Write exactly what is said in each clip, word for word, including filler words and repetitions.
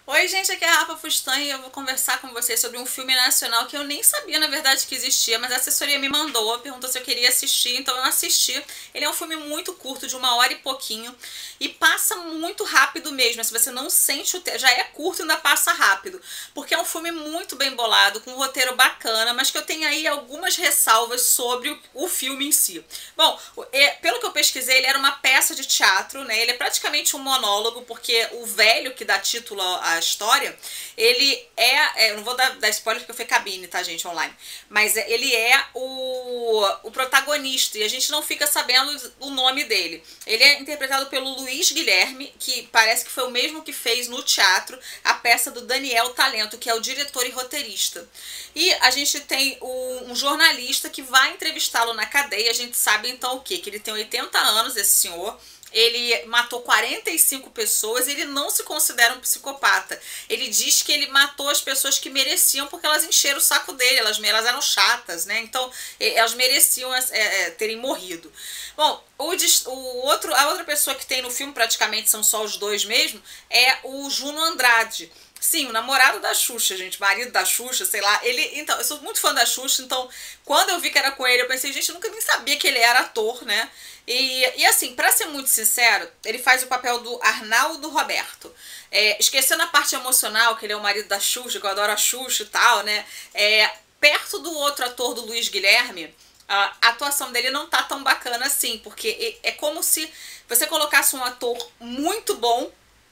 Oi gente, aqui é a Rafa Fustan e eu vou conversar com vocês sobre um filme nacional que eu nem sabia na verdade que existia, mas a assessoria me mandou, perguntou se eu queria assistir, então eu assisti. Ele é um filme muito curto, de uma hora e pouquinho, e passa muito rápido mesmo. Se você não sente o tempo, já é curto e ainda passa rápido, porque é um filme muito bem bolado, com um roteiro bacana, mas que eu tenho aí algumas ressalvas sobre o, o filme em si. Bom, é, pelo que eu pesquisei, ele era uma peça de teatro, né? Ele é praticamente um monólogo, porque o velho que dá título a história, ele é, é eu não vou dar, dar spoiler porque foi cabine, tá gente, online, mas ele é o, o protagonista e a gente não fica sabendo o nome dele. Ele é interpretado pelo Luiz Guilherme, que parece que foi o mesmo que fez no teatro a peça do Daniel Talento, que é o diretor e roteirista. E a gente tem o, um jornalista que vai entrevistá-lo na cadeia. A gente sabe então o quê? Que ele tem oitenta anos, esse senhor. Ele matou quarenta e cinco pessoas e ele não se considera um psicopata. Ele diz que ele matou as pessoas que mereciam porque elas encheram o saco dele, elas, elas eram chatas, né? Então elas mereciam é, é, terem morrido. Bom, o, o outro, a outra pessoa que tem no filme, praticamente são só os dois mesmo, é o Juno Andrade. Sim, o namorado da Xuxa, gente, marido da Xuxa, sei lá, ele, então, eu sou muito fã da Xuxa, então, quando eu vi que era com ele, eu pensei, gente, eu nunca nem sabia que ele era ator, né, e, e assim, pra ser muito sincero, ele faz o papel do Arnaldo Roberto, é, esquecendo a parte emocional, que ele é o marido da Xuxa, que eu adoro a Xuxa e tal, né, é, perto do outro ator, do Luiz Guilherme, a atuação dele não tá tão bacana assim, porque é como se você colocasse um ator muito bom,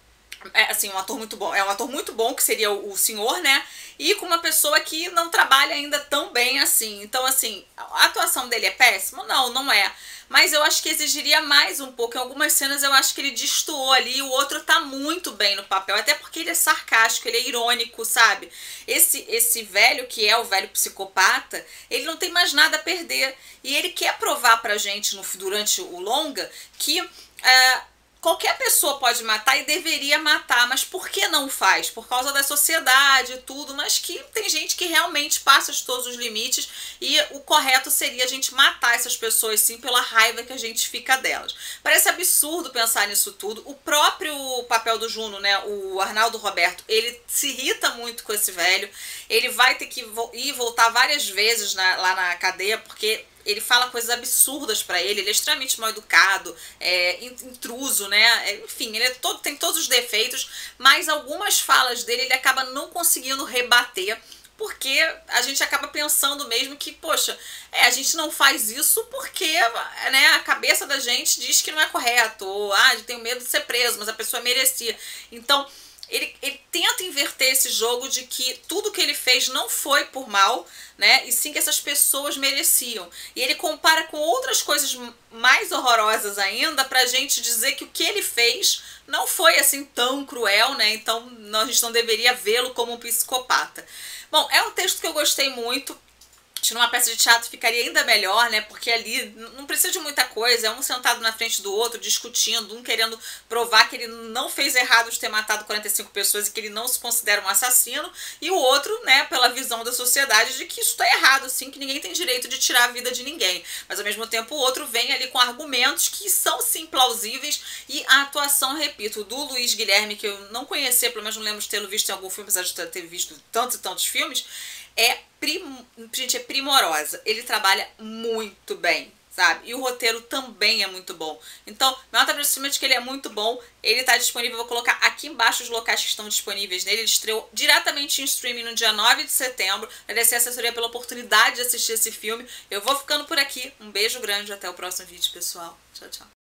é, assim, um ator muito bom, é um ator muito bom, que seria o, o senhor, né, e com uma pessoa que não trabalha ainda tão bem assim. Então, assim, a atuação dele é péssima? Não, não é. Mas eu acho que exigiria mais um pouco. Em algumas cenas eu acho que ele destoou ali, e o outro tá muito bem no papel, até porque ele é sarcástico, ele é irônico, sabe? Esse, esse velho, que é o velho psicopata, ele não tem mais nada a perder. E ele quer provar pra gente, no, durante o longa, que... Uh, qualquer pessoa pode matar e deveria matar, mas por que não faz? Por causa da sociedade e tudo, mas que tem gente que realmente passa de todos os limites e o correto seria a gente matar essas pessoas sim pela raiva que a gente fica delas. Parece absurdo pensar nisso tudo. O próprio papel do Juno, né, o Arnaldo Roberto, ele se irrita muito com esse velho, ele vai ter que ir e voltar várias vezes na, lá na cadeia, porque... ele fala coisas absurdas pra ele, ele é extremamente mal educado, é, intruso, né? Enfim, ele é todo, tem todos os defeitos, mas algumas falas dele ele acaba não conseguindo rebater, porque a gente acaba pensando mesmo que, poxa, é, a gente não faz isso porque, né, a cabeça da gente diz que não é correto, ou, ah, eu tenho medo de ser preso, mas a pessoa merecia. Então, Ele, ele tenta inverter esse jogo de que tudo que ele fez não foi por mal, né? E sim que essas pessoas mereciam. E ele compara com outras coisas mais horrorosas ainda pra gente dizer que o que ele fez não foi assim tão cruel, né? Então a gente não deveria vê-lo como um psicopata. Bom, é um texto que eu gostei muito. Acho que numa peça de teatro ficaria ainda melhor, né? Porque ali não precisa de muita coisa, é um sentado na frente do outro, discutindo, um querendo provar que ele não fez errado de ter matado quarenta e cinco pessoas e que ele não se considera um assassino, e o outro, né, pela visão da sociedade de que isso tá errado, sim, que ninguém tem direito de tirar a vida de ninguém. Mas ao mesmo tempo o outro vem ali com argumentos que são sim plausíveis, e a atuação, repito, do Luiz Guilherme, que eu não conhecia, pelo menos não lembro de tê-lo visto em algum filme, apesar de ter visto tantos e tantos filmes, é, prim... gente, é primorosa. Ele trabalha muito bem, sabe? E o roteiro também é muito bom. Então, nota pra cima de que ele é muito bom. Ele tá disponível, vou colocar aqui embaixo os locais que estão disponíveis nele. Ele estreou diretamente em streaming no dia nove de setembro. Agradecer a assessoria pela oportunidade de assistir esse filme. Eu vou ficando por aqui. Um beijo grande, até o próximo vídeo, pessoal. Tchau, tchau.